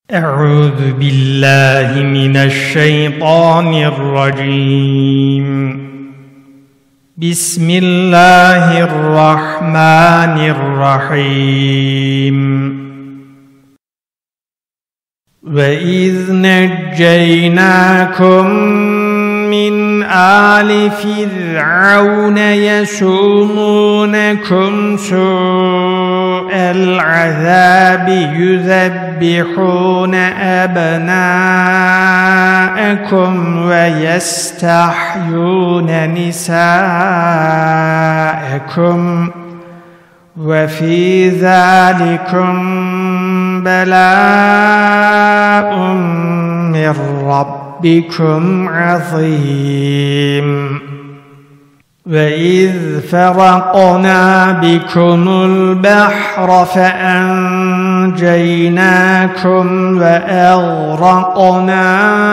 أعوذ بالله من الشيطان الرجيم. بسم الله الرحمن الرحيم. وإذ نجيناكم من آل فرعون يسومونكم سوء العذاب يذبحون أبناءكم ويستحيون نساءكم وفي ذلكم بلاء من ربكم عظيم. وإذ فرقنا بكم البحر فأنجيناكم وأغرقنا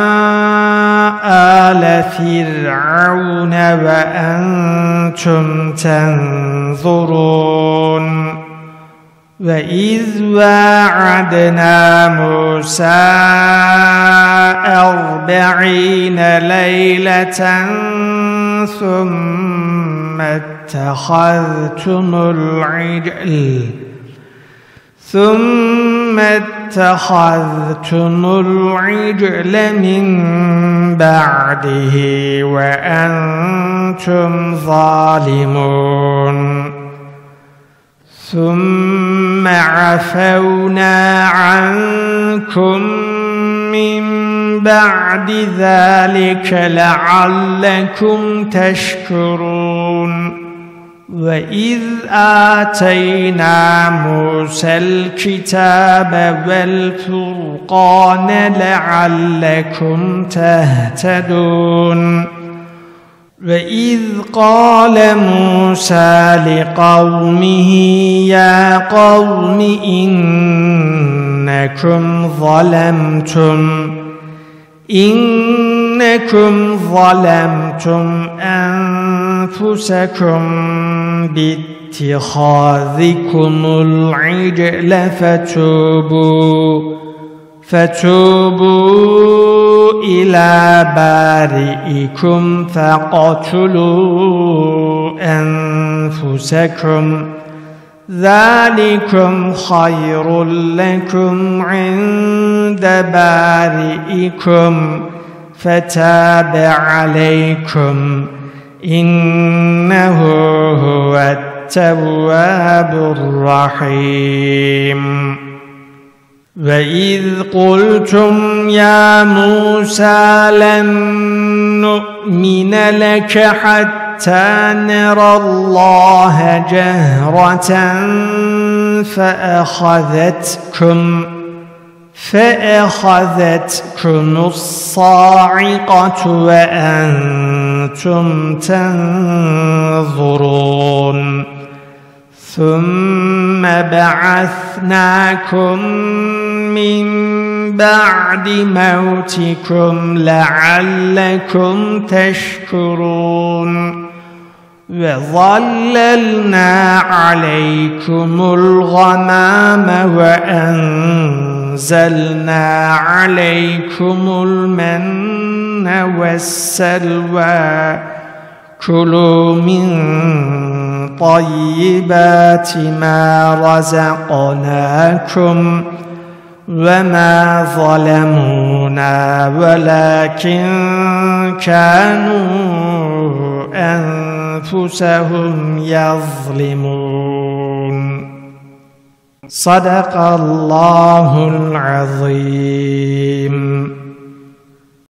آل فرعون وأنتم تنظرون. وإذ واعدنا موسى 40 ليلة ثم اتخذتم العجل من بعده وأنتم ظالمون. ثم عفونا عنكم من بعد ذلك لعلكم تشكرون. وإذ آتينا موسى الكتاب والفرقان لعلكم تهتدون. وإذ قال موسى لقومه يا قوم إنكم ظلمتم أنفسكم باتخاذكم العجل فتوبوا إلى بارئكم فاقتلوا أنفسكم ذلكم خير لكم عند بارئكم فتاب عليكم إنه هو التواب الرحيم. وإذ قلتم يا موسى لن نؤمن لك حتى نرى الله جهرة فأخذتكم الصاعقة وأنتم تنظرون. ثم بعثناكم من بعد موتكم لعلكم تشكرون. وظللنا عليكم الغمام وأنزلنا عليكم المن والسلوى كلوا من طيبات ما رزقناكم وما ظلمونا ولكن كانوا أنفسهم يظلمون. صدق الله العظيم.